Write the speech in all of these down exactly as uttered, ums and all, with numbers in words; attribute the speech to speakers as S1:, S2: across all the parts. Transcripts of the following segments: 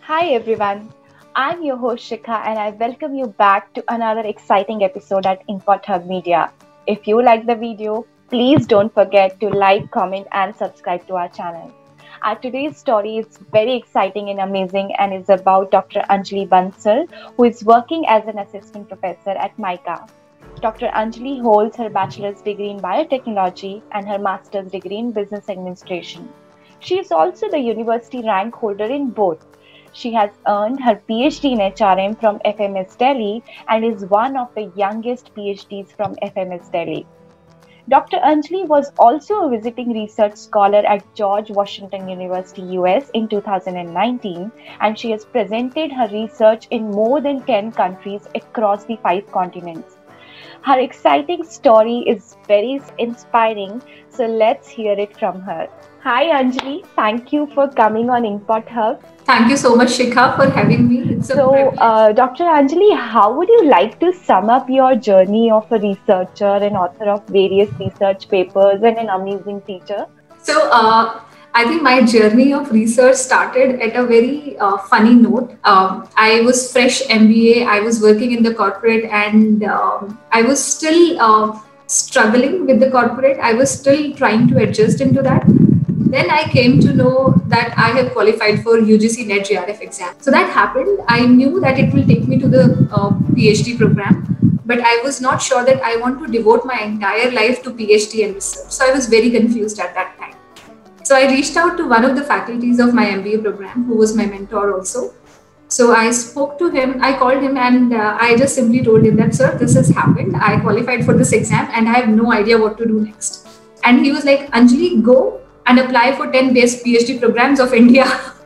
S1: Hi everyone, I'm your host Shikha and I welcome you back to another exciting episode at InfoHub Media. If you like the video, please don't forget to like, comment, and subscribe to our channel. Our today's story is very exciting and amazing and is about Doctor Anjali Bansal, who is working as an assistant professor at MICA. Doctor Anjali holds her bachelor's degree in biotechnology and her master's degree in business administration. She is also the university rank holder in both. She has earned her PhD in H R M from F M S Delhi and is one of the youngest PhDs from F M S Delhi. Doctor Anjali was also a visiting research scholar at George Washington University, U S in two thousand nineteen, and she has presented her research in more than ten countries across the five continents. Her exciting story is very inspiring, so let's hear it from her. Hi Anjali, thank you for coming on Import Hub.
S2: Thank you so much, Shikha, for having me. It's a
S1: So,
S2: privilege.
S1: uh, Doctor Anjali, how would you like to sum up your journey of a researcher and author of various research papers and an amazing teacher?
S2: So, uh, I think my journey of research started at a very uh, funny note. Um, I was fresh M B A, I was working in the corporate, and um, I was still uh, struggling with the corporate. I was still trying to adjust into that. Then I came to know that I have qualified for U G C NET J R F exam. So that happened. I knew that it will take me to the uh, PhD program, but I was not sure that I want to devote my entire life to PhD and research. So I was very confused at that time. So I reached out to one of the faculties of my M B A program, who was my mentor also. So I spoke to him, I called him, and uh, I just simply told him that, sir, this has happened. I qualified for this exam and I have no idea what to do next. And he was like, Anjali, go and apply for ten best PhD programs of India.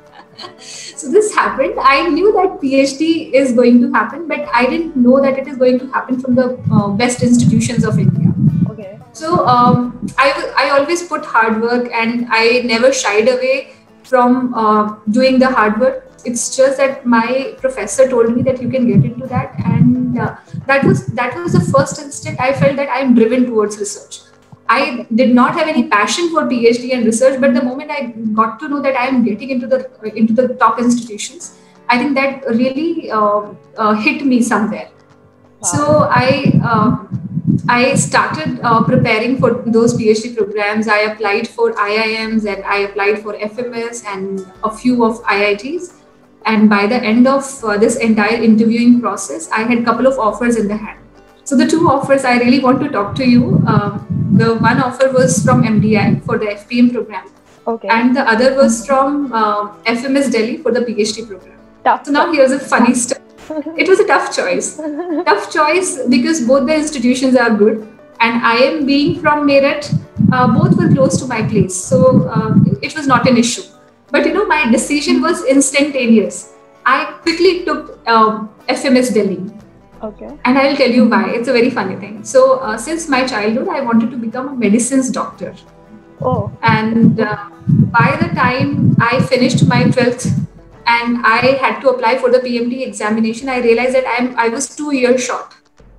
S2: So this happened. I knew that PhD is going to happen, but I didn't know that it is going to happen from the uh, best institutions of India.
S1: Okay.
S2: So um, I, I always put hard work, and I never shied away from uh, doing the hard work. It's just that my professor told me that you can get into that, and uh, that was that was the first instant I felt that I am driven towards research. I did not have any passion for PhD and research, but the moment I got to know that I am getting into the into the top institutions, I think that really uh, uh, hit me somewhere.
S1: Wow.
S2: So I uh, I started uh, preparing for those PhD programs. I applied for I I Ms and I applied for F M S and a few of I I Ts. And by the end of uh, this entire interviewing process, I had a couple of offers in the hand. So the two offers I really want to talk to you. Um, the one offer was from M D I for the F P M program,
S1: Okay.
S2: and the other was from uh, F M S Delhi for the PhD program.
S1: Tough.
S2: So now here's a funny story. It was a tough choice. Tough choice because both the institutions are good, and I am being from Meerut. Uh, both were close to my place, so uh, it was not an issue. But you know, my decision was instantaneous. I quickly took um, F M S Delhi.
S1: Okay.
S2: And I will tell you why. It's a very funny thing. So, uh, since my childhood, I wanted to become a medicines doctor.
S1: Oh.
S2: And uh, by the time I finished my twelfth and I had to apply for the P M T examination, I realized that I'm, I was two years short.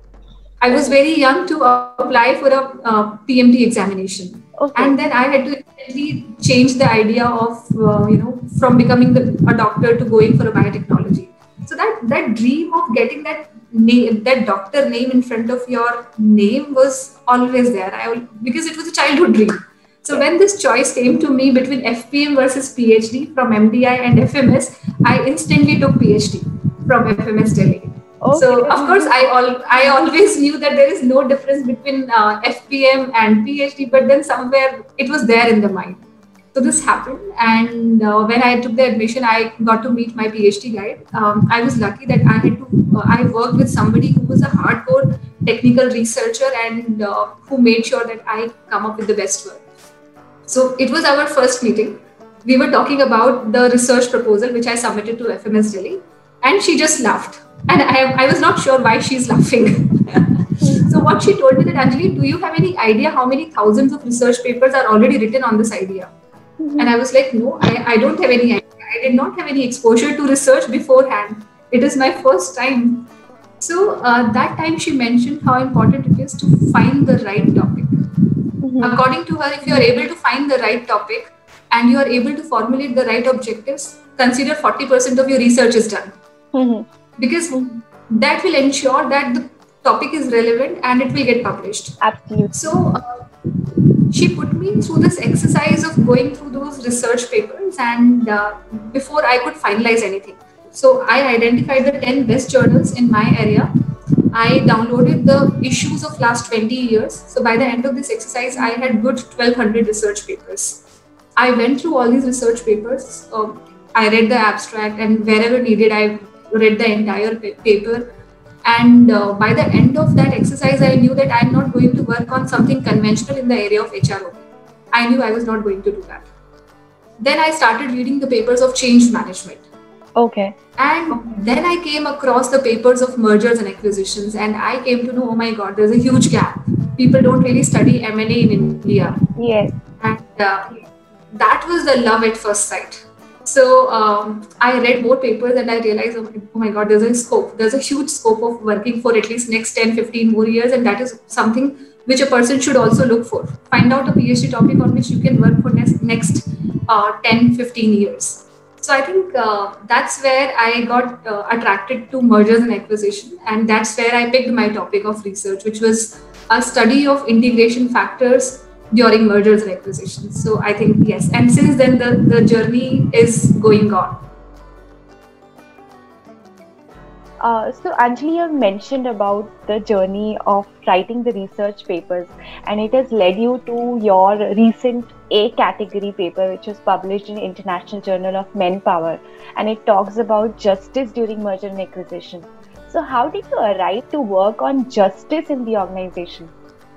S2: I was very young to apply for a uh, P M T examination.
S1: Okay.
S2: And then I had to immediately change the idea of, uh, you know, from becoming the, a doctor to going for a biotechnology. So that, that dream of getting that name, that doctor name in front of your name was always there. I because it was a childhood dream. So when this choice came to me between F P M versus PhD from M D I and F M S, I instantly took PhD from F M S Delhi.
S1: Okay.
S2: So of course, I all I always knew that there is no difference between uh, F P M and PhD, but then somewhere it was there in the mind. So this happened, and uh, when I took the admission, I got to meet my PhD guide. Um, I was lucky that I had to. Uh, I worked with somebody who was a hardcore technical researcher and uh, who made sure that I come up with the best work. So it was our first meeting. We were talking about the research proposal which I submitted to F M S Delhi, and she just laughed. And I, I was not sure why she's laughing. So what she told me that, Anjali, do you have any idea how many thousands of research papers are already written on this idea? Mm-hmm. And I was like, no, I, I don't have any idea. I did not have any exposure to research beforehand. It is my first time. So uh, that time she mentioned how important it is to find the right topic. Mm-hmm. According to her, if you are able to find the right topic and you are able to formulate the right objectives, consider forty percent of your research is done.
S1: Mhm.
S2: Because
S1: Mhm.
S2: that will ensure that the topic is relevant and it will get published.
S1: Absolutely.
S2: So uh, she put me through this exercise of going through those research papers, and uh, before I could finalize anything. So I identified the ten best journals in my area. I downloaded the issues of last twenty years. So by the end of this exercise, I had good twelve hundred research papers. I went through all these research papers. Um, I read the abstract, and wherever needed, I read the entire pa- paper. And uh, by the end of that exercise, I knew that I'm not going to work on something conventional in the area of H R O. I knew I was not going to do that. Then I started reading the papers of change management.
S1: Okay.
S2: And then I came across the papers of mergers and acquisitions, and I came to know, oh my God, there's a huge gap. People don't really study M and A in India.
S1: Yes.
S2: And uh, that was the love at first sight. So um, I read more papers and I realized, oh my, oh my God, there's a scope. There's a huge scope of working for at least next ten, fifteen more years. And that is something which a person should also look for. Find out a PhD topic on which you can work for next, next uh, ten, fifteen years. So I think uh, that's where I got uh, attracted to mergers and acquisition. And that's where I picked my topic of research, which was a study of integration factors during mergers and acquisitions. So I think, yes. And since then, the, the journey is going on.
S1: Uh, so Anjali, you have mentioned about the journey of writing the research papers, and it has led you to your recent A category paper, which was published in International Journal of Manpower, and it talks about justice during merger and acquisition. So how did you arrive to work on justice in the organization?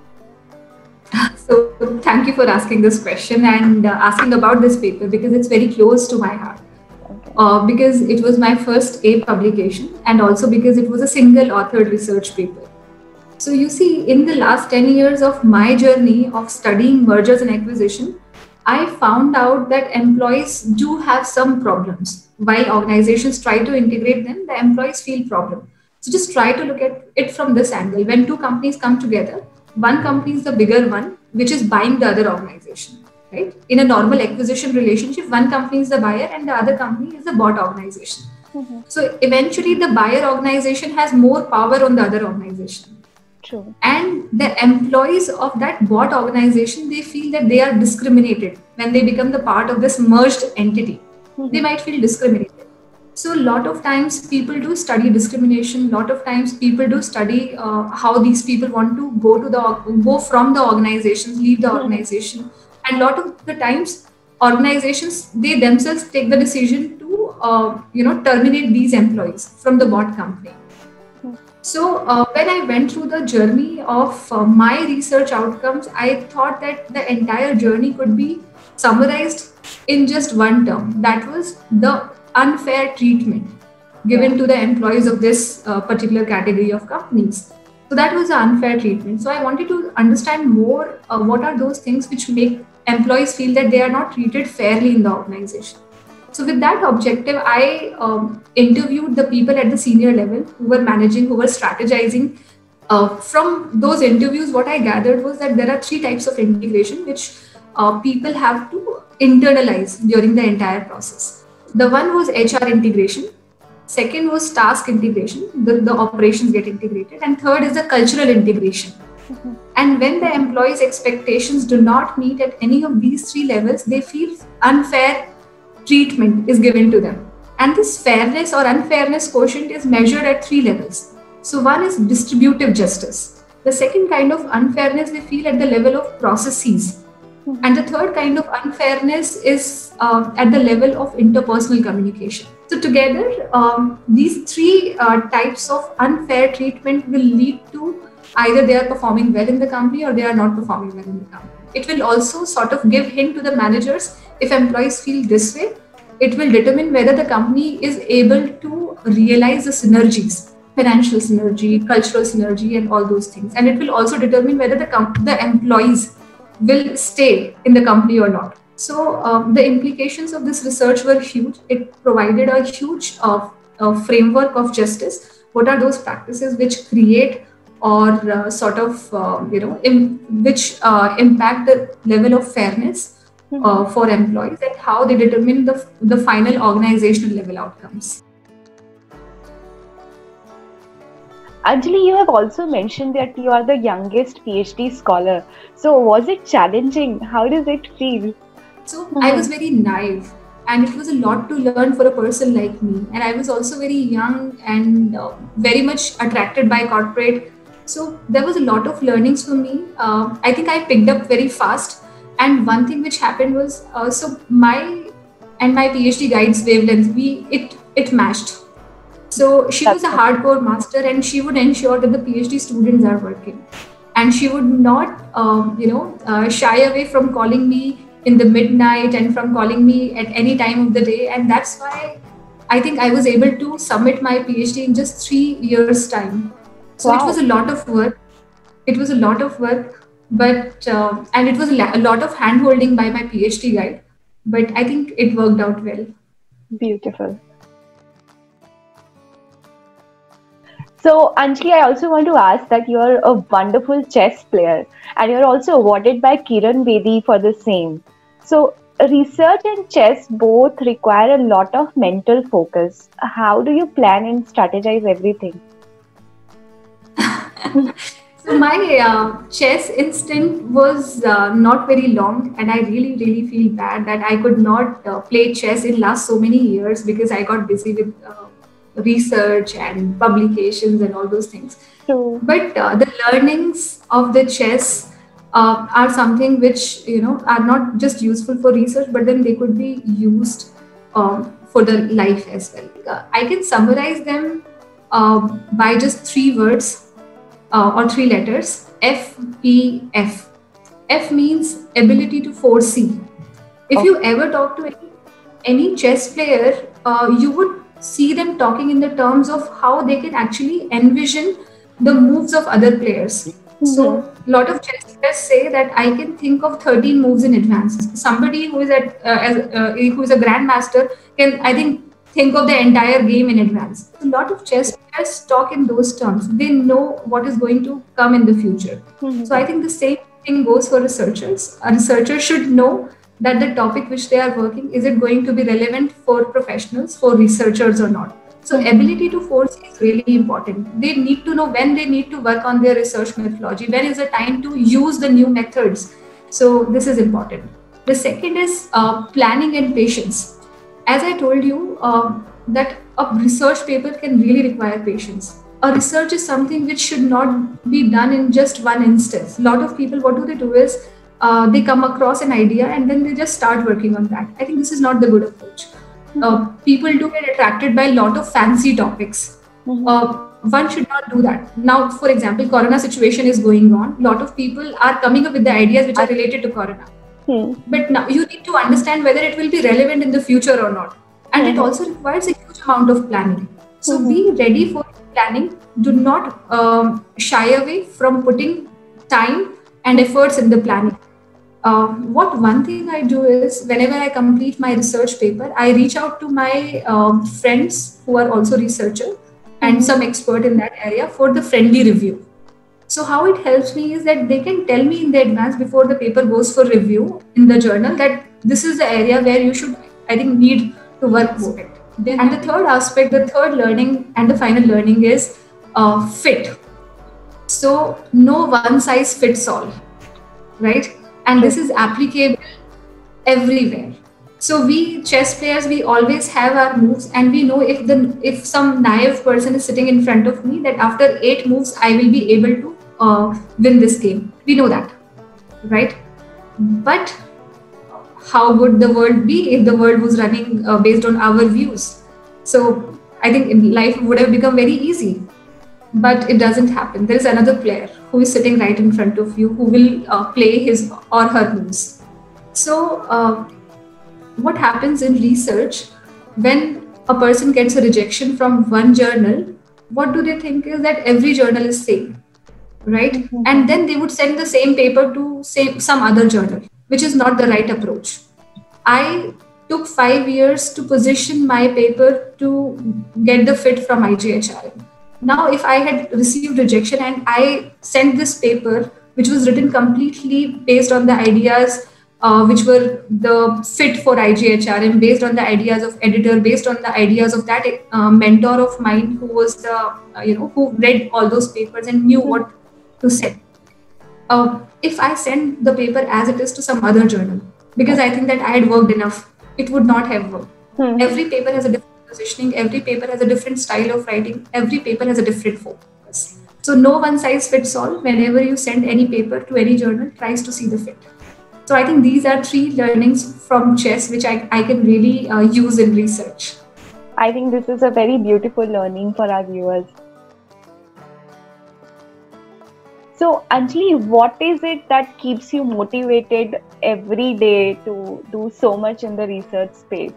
S2: So thank you for asking this question and uh, asking about this paper, because it's very close to my heart.
S1: Okay.
S2: Uh, because it was my first A publication, and also because it was a single authored research paper. So you see, in the last ten years of my journey of studying mergers and acquisition, I found out that employees do have some problems. While organizations try to integrate them, the employees feel problem. So just try to look at it from this angle. When two companies come together, one company is the bigger one, which is buying the other organization. Right? In a normal acquisition relationship, one company is the buyer and the other company is the bought organization.
S1: Mm-hmm.
S2: So eventually the buyer organization has more power on the other organization.
S1: True.
S2: And the employees of that bought organization, they feel that they are discriminated when they become the part of this merged entity. Mm-hmm. They might feel discriminated. So a lot of times people do study discrimination. A lot of times people do study uh, how these people want to go to the go from the organizations, leave the mm-hmm. organization. And a lot of the times, organizations, they themselves take the decision to, uh, you know, terminate these employees from the bought company. Hmm. So uh, when I went through the journey of uh, my research outcomes, I thought that the entire journey could be summarized in just one term. That was the unfair treatment given to the employees of this uh, particular category of companies. So that was the unfair treatment. So I wanted to understand more uh, what are those things which make employees feel that they are not treated fairly in the organization. So with that objective, I um, interviewed the people at the senior level who were managing, who were strategizing. Uh, from those interviews, what I gathered was that there are three types of integration which uh, people have to internalize during the entire process. The one was H R integration. Second was task integration, the, the operations get integrated. And third is the cultural integration. Mm-hmm. And when the employees' expectations do not meet at any of these three levels, they feel unfair treatment is given to them. And this fairness or unfairness quotient is measured at three levels. So one is distributive justice. The second kind of unfairness they feel at the level of processes. Mm-hmm. And the third kind of unfairness is uh, at the level of interpersonal communication. So together, um, these three uh, types of unfair treatment will lead to either they are performing well in the company or they are not performing well in the company. It will also sort of give hint to the managers. If employees feel this way, it will determine whether the company is able to realize the synergies, financial synergy, cultural synergy, and all those things. And it will also determine whether the, com- the employees will stay in the company or not. So um, the implications of this research were huge. It provided a huge uh, uh, framework of justice. What are those practices which create or uh, sort of, uh, you know, in, which uh, impact the level of fairness? uh, for employees and how they determine the, the final organizational level outcomes.
S1: Anjali, you have also mentioned that you are the youngest PhD scholar. So was it challenging? How does it feel?
S2: So mm-hmm. I was very naive, and it was a lot to learn for a person like me. And I was also very young and uh, very much attracted by corporate. So there was a lot of learnings for me. Uh, I think I picked up very fast. And one thing which happened was, uh, so my and my PhD guide's wavelength, we it it matched. So she was a hardcore master, and she would ensure that the PhD students are working. And she would not, um, you know, uh, shy away from calling me in the midnight and from calling me at any time of the day. And that's why I think I was able to submit my PhD in just three years' time. So wow. It was a lot of work. It was a lot of work, but uh, and it was a, la- a lot of hand-holding by my PhD guide. But I think it worked out well.
S1: Beautiful. So, Anjali, I also want to ask that you're a wonderful chess player and you're also awarded by Kiran Bedi for the same. So, research and chess both require a lot of mental focus. How do you plan and strategize everything?
S2: So, my uh, chess instinct was uh, not very long, and I really, really feel bad that I could not uh, play chess in last so many years because I got busy with uh, research and publications and all those things.
S1: True.
S2: But uh, the learnings of the chess uh, are something which, you know, are not just useful for research, but then they could be used um, for the life as well. Uh, I can summarize them uh, by just three words uh, or three letters: F P F. F means ability to foresee. If okay. you ever talk to any, any chess player, uh, you would see them talking in the terms of how they can actually envision the moves of other players. Mm-hmm. So a lot of chess players say that I can think of thirteen moves in advance. Somebody who is at uh, as, uh, who is a grandmaster can, I think, think of the entire game in advance. A lot of chess players talk in those terms. They know what is going to come in the future. Mm-hmm. So I think the same thing goes for researchers. A researcher should know that the topic which they are working, is it going to be relevant for professionals, for researchers or not? So ability to foresee is really important. They need to know when they need to work on their research methodology, when is the time to use the new methods. So this is important. The second is uh, planning and patience. As I told you, uh, that a research paper can really require patience. A research is something which should not be done in just one instance. A lot of people, what do they do is, Uh, they come across an idea and then they just start working on that. I think this is not the good approach. Mm-hmm. Uh, people do get attracted by a lot of fancy topics. Mm-hmm. Uh, one should not do that. Now, for example, Corona situation is going on. A lot of people are coming up with the ideas which are related to Corona. Mm-hmm. But now you need to understand whether it will be relevant in the future or not. And mm-hmm. it also requires a huge amount of planning. So mm-hmm. be ready for planning. Do not um, shy away from putting time and efforts in the planning. Uh, what one thing I do is, whenever I complete my research paper, I reach out to my um, friends who are also researchers and mm-hmm. some expert in that area for the friendly review. So how it helps me is that they can tell me in the advance before the paper goes for review in the journal that this is the area where you should, I think, need to work for it. And the third aspect, the third learning and the final learning is uh, fit. So no one size fits all, right? And this is applicable everywhere. So we chess players, we always have our moves, and we know if the if some naive person is sitting in front of me, that after eight moves I will be able to uh, win this game. We know that, right? But how would the world be if the world was running uh, based on our views? So I think in life would have become very easy. But it doesn't happen. There is another player who is sitting right in front of you who will uh, play his or her moves. So uh, what happens in research when a person gets a rejection from one journal? What do they think is that every journal is same, right? Mm-hmm. And then they would send the same paper to say some other journal, which is not the right approach. I took five years to position my paper to get the fit from I G H R M. Now, if I had received rejection and I sent this paper, which was written completely based on the ideas uh, which were the fit for I G H R M, based on the ideas of editor, based on the ideas of that uh, mentor of mine who was the, uh, you know, who read all those papers and knew what to send. Uh, if I send the paper as it is to some other journal, because I think that I had worked enough, it would not have worked. Mm-hmm. Every paper has a different positioning, every paper has a different style of writing, every paper has a different focus. So no one size fits all. Whenever you send any paper to any journal, tries to see the fit. So I think these are three learnings from chess which I, I can really uh, use in research.
S1: I think this is a very beautiful learning for our viewers. So Anjali, what is it that keeps you motivated every day to do so much in the research space?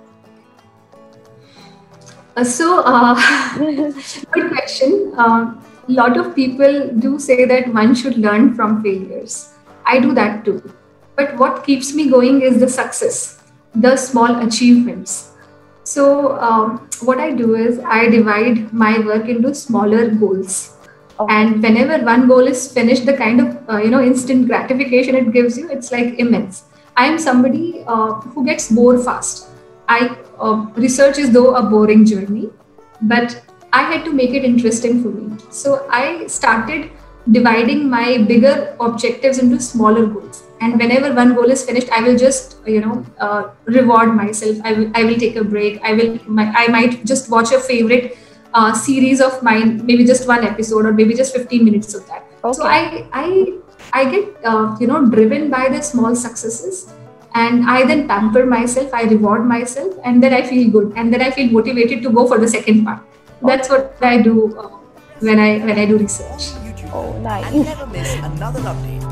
S2: Uh, so, uh, good question. A uh, lot of people do say that one should learn from failures. I do that too. But what keeps me going is the success, the small achievements. So, um, what I do is I divide my work into smaller goals. Okay. And whenever one goal is finished, the kind of uh, you know instant gratification it gives you, it's like immense. I am somebody uh, who gets bored fast. I uh, research is though a boring journey, but I had to make it interesting for me. So I started dividing my bigger objectives into smaller goals. And whenever one goal is finished, I will just you know uh, reward myself. I will I will take a break. I will my, I might just watch a favorite Uh, series of mine, maybe just one episode or maybe just fifteen minutes of that. Okay. So I I I get uh, you know driven by the small successes, and I then pamper myself. I reward myself, and then I feel good, and then I feel motivated to go for the second part. Okay. That's what I do uh, when I when I do research.
S1: Oh, nice.
S3: And never miss another update